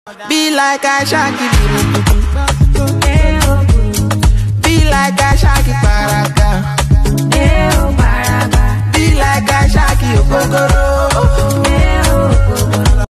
Be like I Shaki, be like I Shaki Paraka, be like I Shaki Okokoro.